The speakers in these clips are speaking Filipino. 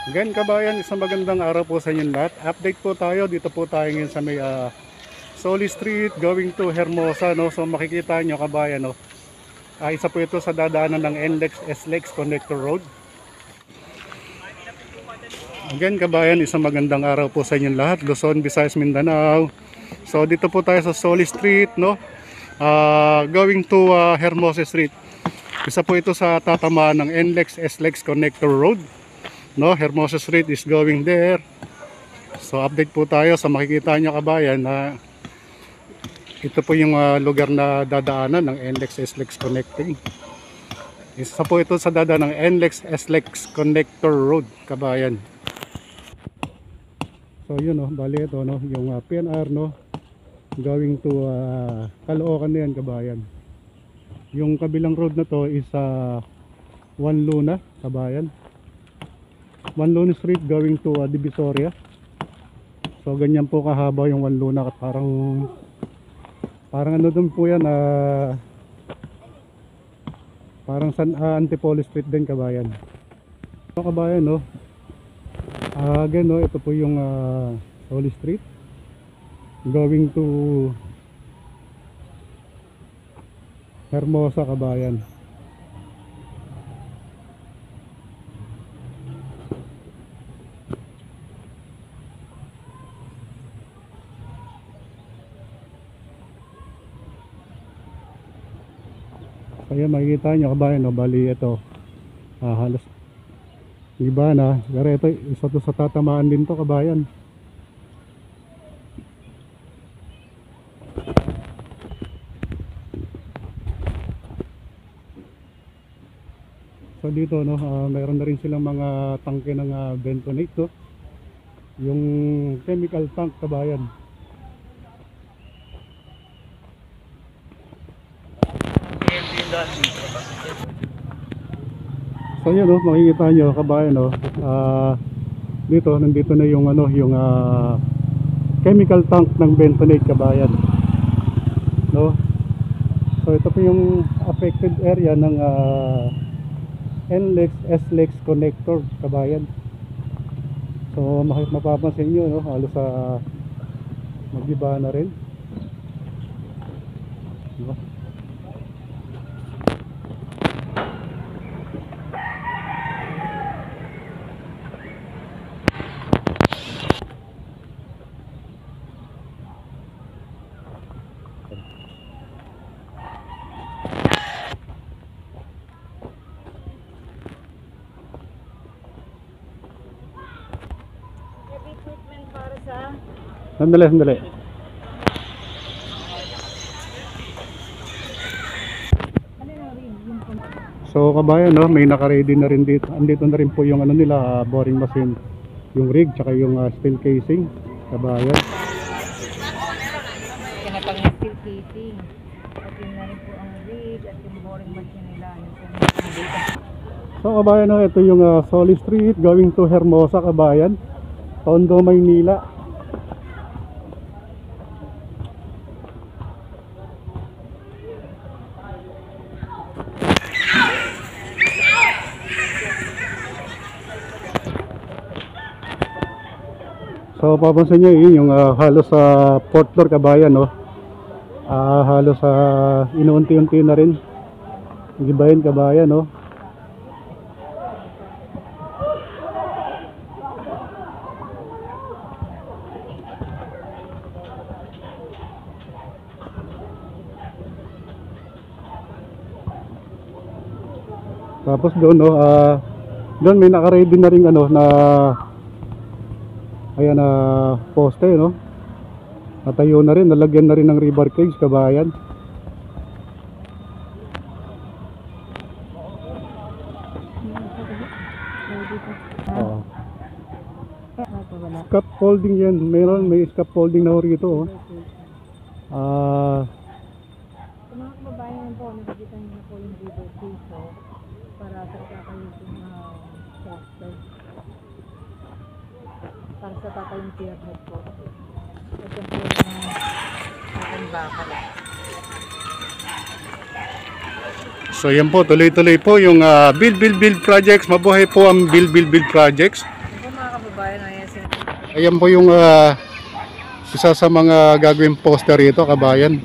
Again kabayan, isang magandang araw po sa inyong lahat. Update po tayo, dito po tayo ngayon sa may Solis Street going to Hermosa, no? So makikita nyo kabayan, no? Isa po ito sa dadaanan ng NLEX SLEX Connector Road. Again kabayan, isang magandang araw po sa inyong lahat, Luzon, Visayas, Mindanao. So dito po tayo sa Solis Street, no? Going to Hermosa Street. Isa po ito sa tatamaan ng NLEX SLEX Connector Road, no? Hermosa Street is going there. So update po tayo sa makikita nyo kabayan na ito po yung lugar na dadaanan ng NLEX SLEX Connecting. Isa po ito sa dadaan ng NLEX SLEX Connector Road kabayan. So yun, no, bali ito, no, yung PNR, no, going to Caloocan na yan kabayan. Yung kabilang road na to is Juan Luna kabayan. Juan Luna Street going to Divisoria. So ganyan po kahaba yung Juan Luna, parang ano dun po yan, parang Antipolo Street din kabayan. So kabayan, no, again, no, ito po yung Solis Street going to Hermosa kabayan. Kaya makikita nyo kabayan, no, bali ito halos iba na, pero ito isa to sa tatamaan din to kabayan. So dito, no, mayroon na rin silang mga tangke ng bentonate, to yung chemical tank kabayan. So yun, no, makikita nyo kabayan, no, nandito na yung ano, yung chemical tank ng bentonate kabayan, no. So ito po yung affected area ng NLEX SLEX Connector kabayan. So mapapansin nyo, no, halos mag-iba na rin, no? Sandali. So kabayan, no, may naka-ready na rin dito. Andito na rin po yung ano nila, boring machine, yung rig, tsaka yung steel casing kabayan. Kinapang steel casing. At yun na rin po ang rig at yung boring machine nila. So kabayan, no, ito yung Solis Street going to Hermosa kabayan, Tondo, Maynila. So papansin nyo yung halos sa fourth floor kabayan, no, halos inuunti-unti na rin gibahin kabayan, no. Tapos doon, no, doon may naka-ready na rin ano na ayan na poste, no. Natayo na rin, nalagyan na rin ng rebar cage kabayan. Scaffolding yan, may scaffolding na rito, oh. Mga kababayan po, nakikita niyo na po yung rebar cage, para sa kakayusin na tractor. Para sa tatayong pyramid po. Ito po yung ating bakal. So yan po, tuloy-tuloy po yung build projects. Mabuhay po ang build projects. Ayan po yung isa sa mga gagawing poster rito, kabayan.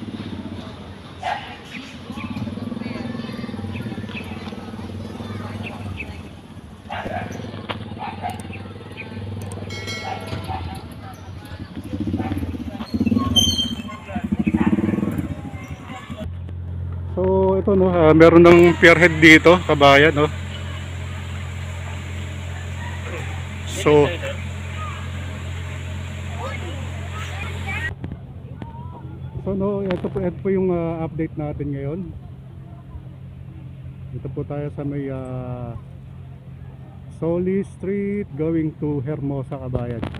So ito no, meron ng pierhead dito, kabayan, no. So no, ito po yung update natin ngayon. Dito po tayo sa may Solis Street going to Hermosa, kabayan.